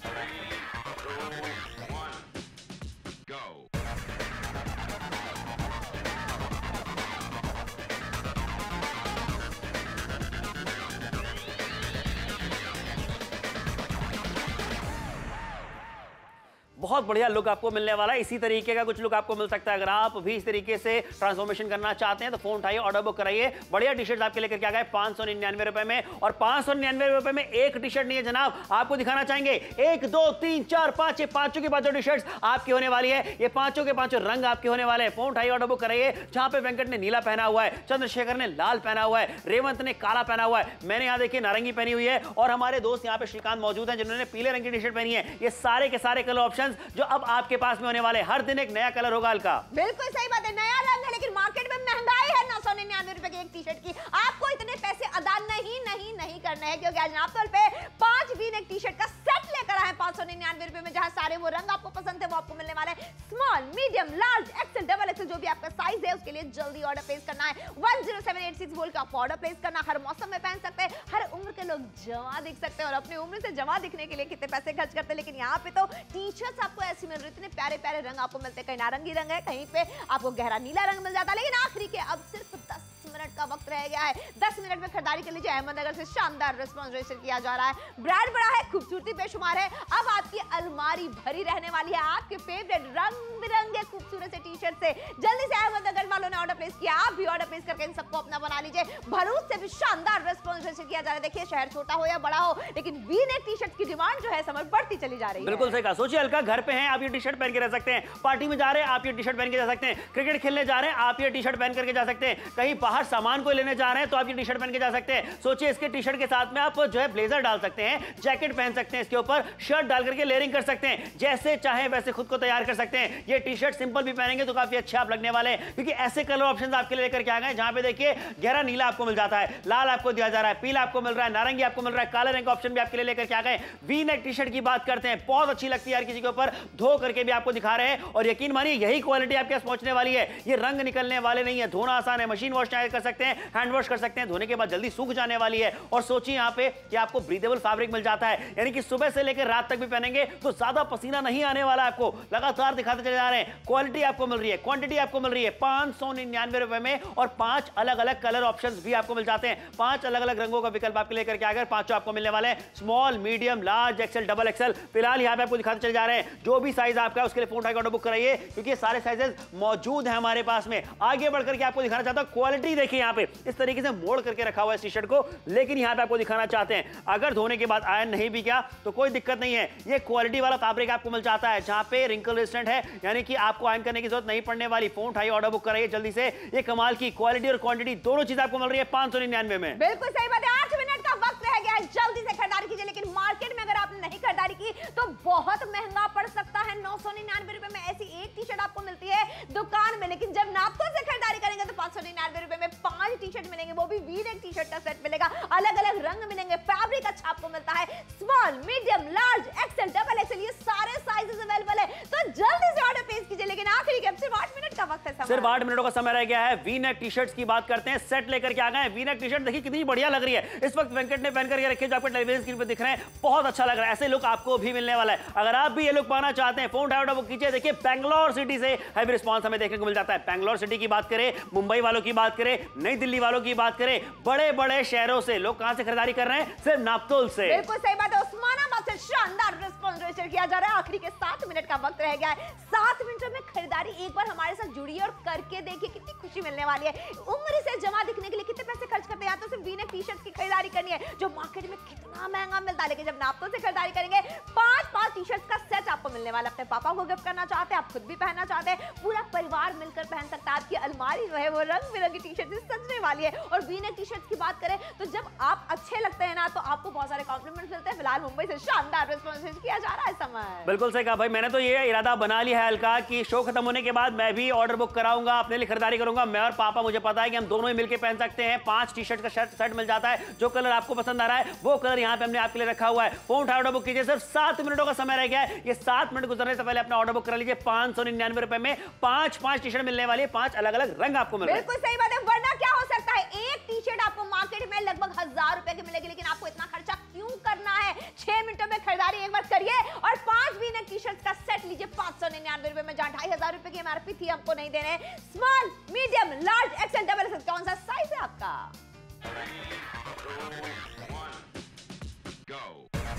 बहुत बढ़िया लुक आपको मिलने वाला है। इसी तरीके का कुछ लुक आपको मिल सकता है। अगर आप भी इस तरीके से ट्रांसफॉर्मेशन करना चाहते हैं तो फोन उठाइए, ऑर्डर बुक कराइए। बढ़िया टी शर्ट आपके लेकर के आ गए पांच सौ निन्यानवे रुपए में। और पांच सौ निन्यानवे रुपए में एक टी शर्ट नहीं है जनाब, आपको दिखाना चाहेंगे एक दो तीन चार पांच, ये पांचों की पांचों टी शर्ट आपकी होने वाली है। ये पांचों के पांचों रंग आपके होने वाले हैं। फोन उठाइए, ऑर्डर बुक कराइए। जहां पे वेंकट ने नीला पहना हुआ है, चंद्रशेखर ने लाल पहना हुआ है, रेवंत ने काला पहना हुआ है, मैंने यहाँ देखिए नारंगी पहनी हुई है, और हमारे दोस्त यहाँ पे श्रीकांत मौजूद हैं जिन्होंने पीले रंग की टी शर्ट पहनी है। ये सारे के सारे कलर ऑप्शंस जो अब आप के पास में होने वाले, हर दिन एक नया कलर होगा अलका। बिल्कुल सही बात है, नया रंग है, लेकिन मार्केट में महंगाई है नौ सौ निन्यानवे रुपए की एक टी शर्ट की। आपको इतने पैसे अदा नहीं नहीं नहीं करने हैं, क्योंकि आज नाप तौल पे पांच वी नेक टी शर्ट का सेट लेकर आए पांच सौ निन्यानवे रुपए में, जहां सारे वो रंग आपको पसंद है वो आपको मिलने वाले हैं। Small, medium, large, XL, double XL जो भी आपका साइज है उसके लिए जल्दी ऑर्डर प्लेस करना है। One zero seven eight six बोल के आप ऑर्डर प्लेस करना। हर मौसम में पहन सकते हैं, हर उम्र के लोग जवां दिख सकते हैं, और अपनी उम्र से जवां दिखने के लिए कितने पैसे खर्च करते हैं। लेकिन यहाँ पे तो टी शर्ट्स आपको ऐसी मिल रही, इतने प्यारे प्यारे रंग आपको मिलते हैं। कहीं नारंगी रंग है, कहीं पे आपको गहरा नीला रंग मिल जाता है। लेकिन आखिरी के अब सिर्फ दस मिनट का वक्त रह गया है। दस मिनट में खरीदारी कर लीजिए। अहमदनगर से शानदार रिस्पांस रजिस्टर किया जा रहा है। ब्रांड बड़ा है, खूबसूरती बेशुमार है। अब आपकी अलमारी भरी रहने वाली है आपके फेवरेट रंग बिरंगे खूबसूरत से टी शर्ट से। जल्दी से अहमदनगर वालों ने ऑर्डर प्लेस किया, आप भी ऑर्डर प्लेस करके इन सबको अपना बना लीजिए। भरूच से भी शानदार रिस्पांस रजिस्टर किया जा रहा है। देखिए शहर छोटा हो या बड़ा हो, लेकिन वी नेक टी शर्ट की डिमांड जो है समझ बढ़ती चली जा रही है। बिल्कुल सही कहा। सोचिए हल्का, घर पे हैं आप ये टी शर्ट पहन के रह सकते हैं, पार्टी में जा रहे हैं आप ये टी शर्ट पहन के जा सकते हैं, क्रिकेट खेलने जा रहे हैं आप ये टी शर्ट पहन करके जा सकते हैं, कहीं बाहर सामान को लेने जा रहे हैं तो आप ये टी शर्ट पहन के जा सकते हैं। सोचिए इसके टी शर्ट के साथ में आप जो है ब्लेजर डाल सकते हैं, जैकेट पहन सकते हैं, इसके ऊपर शर्ट डाल करके लेयरिंग कर सकते हैं, जैसे चाहे वैसे खुद को तैयार कर सकते हैं। ये टी शर्ट सिंपल भी पहनेंगे तो काफी अच्छे आप लगने वाले हैं, क्योंकि ऐसे कलर ऑप्शंस आपके लिए लेकर के आ गए जहां पे देखिए गहरा नीला आपको मिल जाता है, लाल आपको दिया जा रहा है, पीला आपको मिल रहा है, नारंगी आपको मिल रहा है, काले रंग का ऑप्शन भी आपके लिए लेकर के आ गए। वी नेक टी शर्ट की बात करते हैं, बहुत अच्छी लगती है हर किसी के ऊपर, धो करके भी आपको दिखा रहे हैं, और यकीन मानिए यही क्वालिटी आपके पास पहुंचने वाली है। ये रंग निकलने वाले नहीं है, धोना आसान है, मशीन वॉश कर सकते हैं, हैंड वॉश कर सकते हैं, धोने के बाद जल्दी सूख जाने वाली है। और सोचिए यहाँ पे कि आपको ब्रीदेबल फैब्रिक मिल जाता है, यानी कि सुबह से लेकर रात तक भी पहनेंगे तो ज्यादा पसीना नहीं आने वाला। आपको लगातार दिखाते चले जा रहे हैं, क्वालिटी आपको मिल रही है, क्वांटिटी आपको मिल रही है। पांच सौ निन्यानवे निन्यानवे रुपए में और पांच अलग अलग कलर ऑप्शंस भी आपको मिल जाते हैं। पांच अलग अलग रंगों का विकल्प आपके लेकर के आ गए, पांचों आपको मिलने वाले हैं, small, medium, large, XL, double XL. फिलहाल यहाँ पे आपको दिखाते चले जा रहे हैं, जो भी साइज आपका है उसके लिए फोन उठाकर ऑर्डर बुक कराइए, क्योंकि सारे साइजेस मौजूद हैं हमारे पास में। आगे बढ़कर के आपको दिखाना चाहता हूं क्वालिटी देखिए, यहाँ पे इस तरीके से मोड़ करके रखा हुआ है इस टी शर्ट को, लेकिन यहाँ पे आपको दिखाना चाहते हैं अगर धोने के बाद आयरन नहीं भी किया तो कोई दिक्कत नहीं है, ये क्वालिटी वाला फैब्रिक आपको मिल जाता है जहां पे रिंकल रेजिस्टेंट है, यानी कि आपको आयरन करने की जरूरत नहीं पड़ने वाली। फोन उठाइए, ऑर्डर बुक कराइए जल्दी से। ये कमाल की क्वालिटी और क्वांटिटी दोनों चीज आपको मिल रही है पांच सौ निन्यानवे में। बिल्कुल सही बात है, आठ मिनट का वक्त रह गया है, जल्दी से खरीदारी कीजिए। लेकिन मार्केट में अगर आपने नहीं खरीदारी की तो बहुत महंगा पड़ सकता है। नौ सौ निन्यानवे रुपए में ऐसी एक टी शर्ट आपको मिलती है दुकान में, लेकिन जब नाप्तो से खरीदारी करेंगे तो पांच सौ निन्यानवे रुपए में पांच टी शर्ट मिलेंगे, वो भी वी नेक टी शर्ट का सेट मिलेगा, अलग अलग रंग मिलेंगे, फैब्रिक अच्छा आपको मिलता है, small, medium, large, XL, double XL, ये सारे साइजेस अवेलेबल है। तो जल्दी से ऑर्डर प्लेस कीजिए। लेकिन आखिरी के सिर्फ आठ मिनट का वक्त है, सिर्फ आठ मिनटों का समय रह गया है। वी नेक टी शर्ट्स की बात करते हैं, सेट लेकर के आ गए हैं। वी नेक टी शर्ट देखिए कितनी बढ़िया लग रही है, इस वक्त वेंकट ने पहन करके रखे जो आपको टेलीविजन स्क्रीन पर दिख रहे हैं, बहुत अच्छा लग रहा है। ऐसे लुक आपको भी मिलने वाला है। अगर आप भी ये लुक पाना चाहते हैं, फोन उठाओ, ऑर्डर बुक कीजिए। देखिए बेंगलोर सिटी से हैवी रिस्पांस हमें देखने को मिल जाता है। बेंगलोर सिटी की बात करें, मुंबई वालों की बात करें, नई दिल्ली वालों की बात करें, बड़े बड़े शहरों से लोग कहां से खरीदारी कर रहे हैं? सिर्फ नाप्तोल से। बिल्कुल सही बात है, उस्मानाबाद से शानदार रिस्पांस रजिस्टर किया जा रहा है। आखिरी के सात मिनट का वक्त रह गया है। सात मिनट में खरीदारी एक बार हमारे साथ जुड़िए और करके देखिए कितनी खुशी मिलने वाली है। उम्र से जमा दिखने के लिए कितने पैसे खर्च करते हैं, या तो सिर्फ वी नेक टी शर्ट की खरीदारी करनी है जो मार्केट में कितना महंगा मिलता है, लेकिन जब नाप्तो से खरीदारी करेंगे पांच पांच टी शर्ट का सेट आपको मिलने वाला है। अपने पापा को गिफ्ट करना चाहते हैं, आप खुद भी पहनना चाहते हैं, पूरा परिवार मिलकर पहन सकता है। आपकी अलमारी जो है वो रंग बिरंगी टी शर्ट से सजने वाली है। और वी नेक टी शर्ट की बात करें तो जब आप अच्छे लगते हैं ना तो आपको बहुत सारे कॉम्प्लीमेंट्स मिलते हैं। फिलहाल मुंबई से शानदार रिस्पांस किया जा रहा है समय। बिल्कुल सही कहा भाई, मैंने तो ये इरादा बना लिया है अलका कि शो खत्म होने के बाद मैं भी ऑर्डर बुक कराऊंगा, अपने लिए खरीदारी करूंगा। मैं और पापा, मुझे पता है कि हम दोनों ही मिलकर पहन सकते हैं। पांच टी शर्ट का शर्ट सेट मिल जाता है, जो कलर आपको पसंद आ रहा है वो कलर यहाँ पे हमने आपके लिए रखा हुआ है। फोन उठाओ, ऑर्डर बुक कीजिए। सिर्फ सात मिनटों का समय रह गया है, ये सात मिनट गुजरने से पहले अपना ऑर्डर बुक करा लीजिए। पांच सौ निन्यानवे रुपए में पांच पांच टी शर्ट मिलने वाली है, पांच अलग अलग रंग आपको मिल रहे हैं। बिल्कुल सही बात है, वरना क्या हो सकता है, एक टी शर्ट आपको मार्केट में लगभग हजार रुपए की मिलेगी, लेकिन आपको इतना खर्चा क्यों करना है? छह मिनटों में खरीदारी एक बार करिए और पांच वी नेक टी शर्ट का सेट लीजिए पांच सौ निन्यानवे रुपए में, जहां ढाई हजार रुपए की एमआरपी थी हमको नहीं देने। Small, medium, large, XL, double XL, कौन सा साइज है आपका? Go.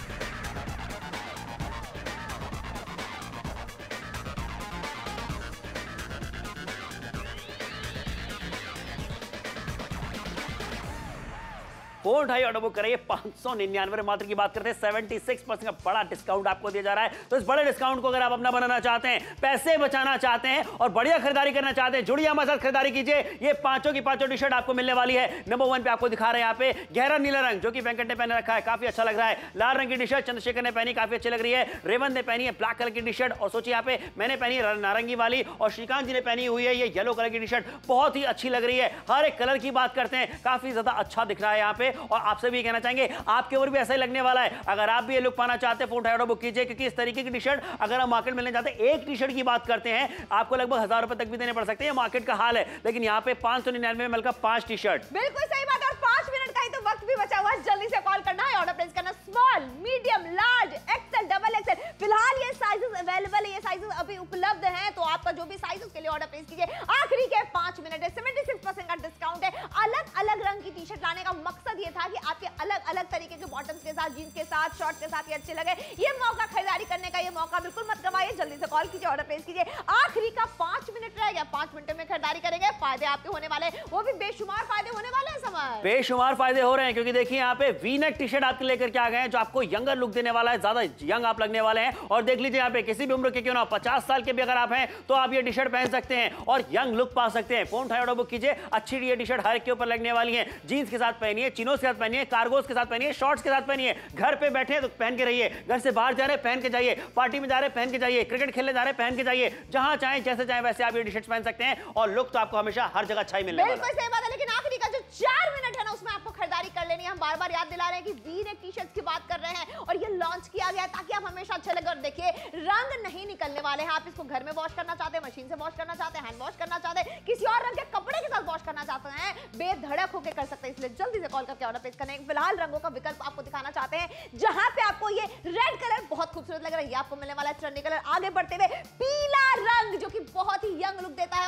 फोन उठाइए, ऑर्डर बुक कराइए। पांच सौ निन्यानवे मात्र की बात करते हैं, छिहत्तर परसेंट का बड़ा डिस्काउंट आपको दिया जा रहा है। तो इस बड़े डिस्काउंट को अगर आप अपना बनाना चाहते हैं, पैसे बचाना चाहते हैं और बढ़िया खरीदारी करना चाहते हैं, जुड़िए हमारे साथ, खरीदारी कीजिए। ये पांचों की पांचों टी शर्ट आपको मिलने वाली है। नंबर वन पे आपको दिखा रहे हैं यहाँ पे गहरा नीला रंग, जो कि वेंकट ने पहने रखा है, काफी अच्छा लग रहा है। लाल रंग की टी शर्ट चंद्रशेखर ने पहनी, काफी अच्छी लग रही है। रेवंत ने पहनी है ब्लैक कलर की टी शर्ट, और सोचिए यहाँ पे मैंने पहनी है नारंगी वाली, और श्रीकांत जी ने पहनी हुई है ये येलो कलर की टी शर्ट, बहुत ही अच्छी लग रही है। हर एक कलर की बात करते हैं, काफी ज्यादा अच्छा दिख रहा है यहाँ पे। और आपसे भी कहना चाहेंगे आपके ऊपर भी ऐसा ही लगने वाला है। अगर आप भी ये लुक पाना चाहते हैं, फोन उठाओ, बुक कीजिए, क्योंकि इस तरीके की टी शर्ट अगर आप मार्केट में लेने जाते हैं, एक टी शर्ट की बात करते हैं आपको लगभग हजार रुपए तक भी देने पड़ सकते हैं, मार्केट का हाल है। लेकिन यहाँ पे पांच सौ निन्यानवे में मिलकर पांच टी शर्ट। बिल्कुल सही बात है, और पांच मिनट का ही तो वक्त भी बचा हुआ है। जल्दी से कॉल करना है, ऑर्डर प्लेस करना, small, medium, large, XL, double XL. फिलहाल ये साइजेस अवेलेबल है, ये साइजेस अभी उपलब्ध हैं, तो आपका जो भी साइज उसके लिए ऑर्डर प्लेस कीजिए। आखिरी के पांच मिनट है, छिहत्तर परसेंट का डिस्काउंट है। अलग अलग रंग की टी शर्ट लाने का मकसद ये था कि आपके अलग अलग तरीके के बॉटम्स के साथ, जीन्स के साथ, शॉर्ट के साथ ये अच्छे लगे। ये मौका खरीदारी करने का, ये मौका बिल्कुल मत गवाइए। जल्दी से कॉल कीजिए, ऑर्डर प्लेस कीजिए। आखिरी का पांच मिनट रह गया, पांच मिनटों में खरीदारी करेंगे, फायदे आपके होने वाले, वो भी बेशुमार फायदे होने वाले हैं। समय बेशुमार फायदे हो रहे हैं, क्योंकि देखिए यहाँ पे वी नेक टी शर्ट आपके लेकर के आ गए हैं, जो आपको यंगर लुक देने वाला है, ज्यादा यंग आप लगने वाले हैं। और देख लीजिए यहाँ पे किसी भी उम्र के क्यों ना, पचास साल के भी अगर आप हैं तो आप ये टी शर्ट पहन सकते हैं और यंग लुक पा सकते हैं। फोन उठाइए, ऑर्डर बुक कीजिए। अच्छी ये टी शर्ट हर एक के ऊपर लगने वाली है। जीन्स के साथ पहनिए, चिनोस के साथ पहनिए, कार्गोस के साथ पहनिए, शॉर्ट्स के साथ पहनिए। घर पे बैठे हैं तो पहन के रहिए, घर से बाहर जा रहे हैं पहन के जाइए, पार्टी में जा रहे हैं पहन के जाइए, क्रिकेट खेलने जा रहे हैं पहन के जाइए, जहां चाहे जैसे चाहे वैसे आप ये टी शर्ट पहन सकते हैं और लुक तो आपको हमेशा हर जगह अच्छा ही मिलने वाला है। बिल्कुल सही बात है, लेकिन आखिरी का जो चार मिनट है ना, उसमें आपको खरीदारी कर लेनी है। हम बार बार याद दिला रहे हैं कि वी नेक टी शर्ट की बात कर रहे हैं और ये लॉन्च किया गया ताकि आप हमेशा अच्छे लगे। और देखिए रंग नहीं निकलने वाले हैं। आप इसको घर में वॉश करना चाहते हैं, मशीन से वॉश करना चाहते हैं, हैंड वॉश करना चाहते हैं, किसी और रंग के कपड़े के साथ वॉश करना चाहते हैं, बेधड़क होकर कर सकते हैं। इसलिए जल्दी से कॉल करके ऑर्डर प्लेस करें। फिलहाल रंगों का विकल्प आपको दिखाना चाहते हैं, जहां पे आपको ये रेड कलर बहुत खूबसूरत लग रहा है, ये आपको मिलने वाला है। ट्रेंडी कलर, आगे बढ़ते हुए पीला रंग जो कि बहुत ही यंग लुक देता है। और देखिए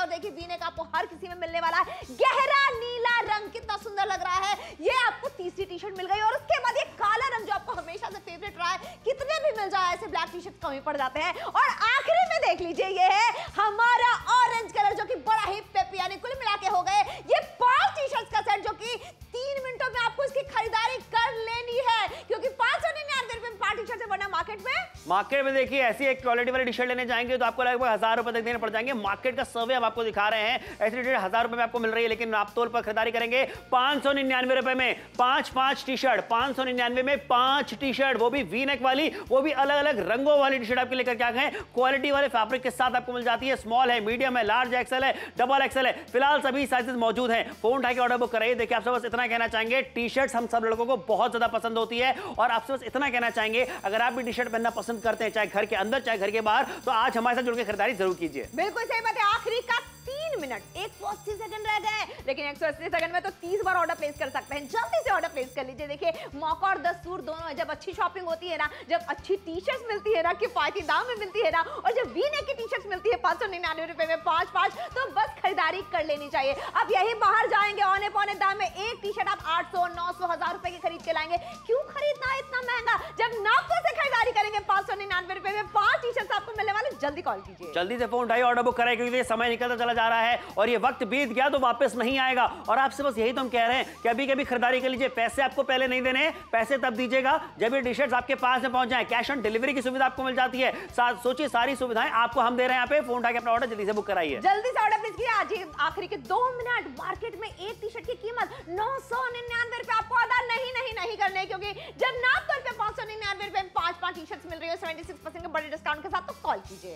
वीनेक आपको हर किसी में मिलने वाला है। गहरा नीला रंग कितना सुंदर लग रहा है। ये आपको तीसरी टी शर्ट मिल गई और उसके बाद ये काला रंग जो आपको हमेशा से फेवरेट रहा है, कितने भी मिल जाए ऐसे ब्लैक टी शर्ट कमी पड़ जाते हैं। और आखिरी में देख लीजिए ये है हमारा ऑरेंज कलर जो कि बड़ा ही पेपी, यानी कुल मिला के हो गए ये पांच टी शर्ट्स का सेट जो कि तीन मिनटों में आपको इसकी खरीदारी कर लेनी है, क्योंकि पांच सौ निन्यानवे रुपए में पांच टी शर्ट से बढ़ना मार्केट में मार्केट में देखिए ऐसी एक क्वालिटी वाली टी शर्ट लेने जाएंगे तो आपको लगभग हजार रुपए तक देने पड़ जाएंगे। मार्केट का सर्वे हम आपको दिखा रहे हैं, ऐसी टी शर्ट हजार रुपए में आपको मिल रही है, लेकिन आप तौल पर खरीदारी करेंगे पांच सौ निन्यानवे रुपए में पांच पांच टी शर्ट, पांच सौ निन्यानवे में पांच टी शर्ट, वो भी वी नेक वाली, वो भी अलग अलग रंगों वाली टी शर्ट आपके लेकर क्या गए, क्वालिटी वाले फैब्रिक के साथ आपको मिल जाती है। स्मॉल है, मीडियम है, लार्ज एक्सेल है, डबल एक्सेल है, फिलहाल सभी साइजेस मौजूद हैं। फोन उठा के ऑर्डर बुक कराइए। देखिए आपसे बस इतना कहना चाहेंगे, टी शर्ट हम सब लड़कों को बहुत ज्यादा पसंद होती है और आपसे बस इतना कहना चाहेंगे अगर आप भी टी शर्ट पहनना पसंद करते हैं चाहे घर के अंदर चाहे घर के बाहर, तो आज हमारे साथ जुड़ के खरीदारी जरूर कीजिए। बिल्कुल सही बात है। आखिरी का तीन मिनट एक सौ अस्सी सेकंड रह गए, लेकिन एक सौ अस्सी सेकंड में तो तीस बार ऑर्डर प्लेस कर सकते हैं। जल्दी से ऑर्डर प्लेस कर लीजिए। देखिए मौका और दस्तूर दोनों है। जब अच्छी शॉपिंग होती है ना, जब अच्छी टी शर्ट्स मिलती है ना, किफायती दाम में मिलती है ना, और जब वी नेक की टी शर्ट्स मिलती है पांच सौ निन्यानवे रुपए में पांच पांच, तो बस खरीदारी कर लेनी चाहिए। अब यही बाहर जाएंगे औने पौने दाम में एक टी शर्ट आप आठ सौ नौ सौ हजार रुपए की खरीद के लाएंगे। क्यों खरीदना है इतना महंगा जब नापतोल से खरीदारी करेंगे पांच सौ निन्यानवे रुपए में पांच टी शर्ट आपको मिलने वाले। जल्दी कॉल कीजिए, जल्दी से फोन उठाइए, ऑर्डर बुक कराइए, क्योंकि समय निकलता चला जा रहा है और ये वक्त बीत गया तो वापस नहीं आएगा। और आपसे बस यही तो हम कह रहे हैं कि अभी कभी खरीदारी कर लीजिए। पैसे आपको पहले नहीं देने, पैसे तब दीजिएगा जब ये टी शर्ट्स आपके पास में पहुंच जाए। कैश ऑन डिलीवरी की सुविधा आपको मिल जाती है। सोचिए सारी सुविधाएं आपको हम दे रहे हैं। यहाँ पे फोन उठा के अपना ऑर्डर जल्दी से बुक कराइए। जल्दी से ऑर्डर प्लीज कीजिए। आज ही आखिरी के दो मिनट। मार्केट में एक टी शर्ट की कीमत नौ सौ निन्यानवे रुपए आपको अदा नहीं नहीं नहीं करने, क्योंकि जब नाप तौर पे पांच सौ निन्यानवे रुपए में पांच पांच टी शर्ट्स मिल रही है सेवेंटी सिक्स परसेंट के बड़े डिस्काउंट के साथ, तो कॉल कीजिए।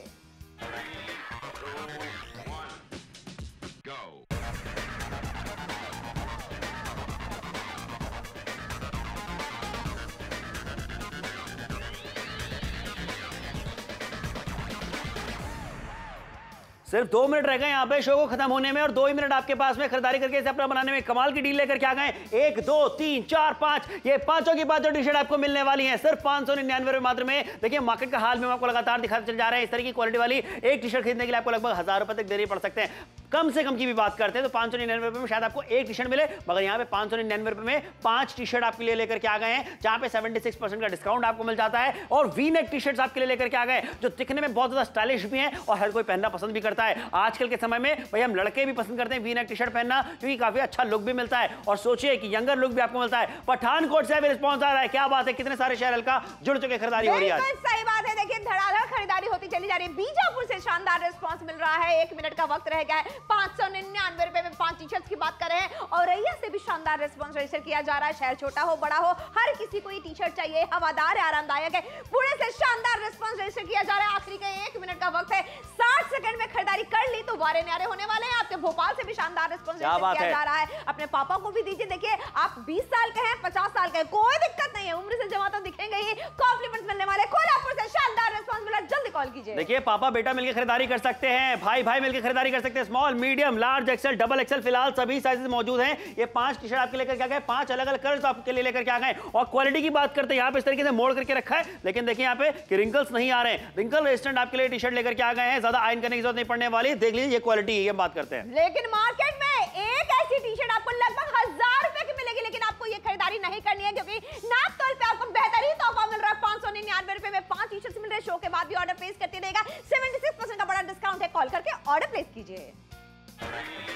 सिर्फ दो मिनट रह गए यहाँ पे शो को खत्म होने में और दो ही मिनट आपके पास में खरीदारी करके इसे अपना बनाने में। कमाल की डील लेकर क्या गए, एक दो तीन चार पांच, ये पांचों की पांचों टी शर्ट आपको मिलने वाली हैं सिर्फ पांच सौ निन्यानवे रुपए मात्र में। देखिए मार्केट का हाल में आपको लगातार दिखाते चल जा रहे हैं। इस तरह की क्वालिटी वाली एक टी शर्ट खरीदने के लिए आपको लगभग हजार रुपए तक देने पड़ सकते हैं। कम से कम की भी बात करते हैं तो पांच सौ निन्यानवे रुपए में शायद आपको एक टी शर्ट मिले, मगर यहाँ पे पांच सौ निन्यानवे रुपए में पांच टी शर्ट आपके लिए लेकर के आ गए हैं, जहां पे छिहत्तर परसेंट का डिस्काउंट आपको मिल जाता है। और वी नेक टी शर्ट्स आपके लिए लेकर के आ गए जो दिखने में बहुत ज्यादा स्टाइलिश भी हैं और हर कोई पहनना पसंद भी करता है। आजकल के समय में भाई हम लड़के भी पसंद करते हैं वी नेक टी शर्ट पहनना, क्योंकि काफी अच्छा लुक भी मिलता है और सोचिए कि यंगर लुक भी आपको मिलता है। पठानकोट से भी रिस्पॉन्स आ रहा है, क्या बात है, कितने सारे शहर का जुड़ चुके खरीदारी हो रही है। सही बात है। देखिए धड़ाधड़ खरीदारी होती चली जा रही है। बीजापुर से शानदार रिस्पॉन्स मिल रहा है। एक मिनट का वक्त रह गया है। पांच सौ निन्यानवे रुपए में पांच टी शर्ट की बात कर रहे हैं। औरैया से भी शानदार रिस्पॉन्स रजिस्टर किया जा रहा है। शहर छोटा हो बड़ा हो, हर किसी को ये टी शर्ट चाहिए, हवादार है, आरामदायक है। पुणे से शानदार रिस्पॉन्स रजिस्टर किया जा रहा है। आखिरी का एक मिनट का वक्त है। साठ सेकंड में खरीदारी कर ली तो वारे न्यारे होने वाले हैं। आपके भोपाल से भी शानदार रिस्पॉन्स रजिस्टर किया जा रहा है। अपने पापा को भी दीजिए। देखिए आप बीस साल के हैं, पचास साल के हैं, कोई दिक्कत नहीं है, उम्र से जमा तो दिखेंगे ही, कॉम्प्लीमेंट्स मिलने वाले। कोल्हापुर से शानदार रिस्पॉन्स मिला। जल्दी कॉल कीजिए। देखिए पापा बेटा मिलकर खरीदारी कर सकते हैं, भाई भाई मिलकर खरीदारी कर सकते हैं। Small, medium, large, XL, double XL, फिलहाल सभी साइजेस मौजूद हैं। ये पांच टी शर्ट आपके लेकर क्या गए, पांच अलग अलग कलर्स आपके लिए लेकर क्या गए। और क्वालिटी की बात करते हैं, यहाँ पे इस तरीके से मोड़ करके रखा है, लेकिन देखिए यहाँ पे कि रिंकल्स नहीं आ रहे हैं। रिंकल रेजिस्टेंट आपके लिए टी शर्ट लेकर क्या गए हैं, ज्यादा आयरन करने की जरूरत नहीं पड़ने वाली। देख लीजिए ये क्वालिटी है, बात करते हैं। लेकिन मार्केट में एक ऐसी टी शर्ट आपको लगभग हजार रुपए की मिलेगी, लेकिन आपको ये खरीदारी नहीं करनी है, क्योंकि नाप तौल पे आपको बेहतरीन तोहफा मिल रहा है। पांच सौ निन्यानवे रुपए में पांच टी शर्ट मिल रहे हैं। शो के बाद भी ऑर्डर प्लेस करते रहेगा। छिहत्तर परसेंट का बड़ा डिस्काउंट है। कॉल करके ऑर्डर प्लेस कीजिए।